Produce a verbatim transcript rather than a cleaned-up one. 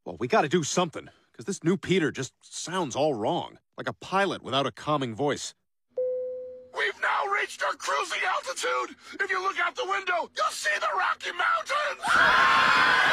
Well, we gotta do something, because this new Peter just sounds all wrong, like a pilot without a calming voice. We've now reached our cruising altitude! If you look out the window, you'll see the Rocky Mountains!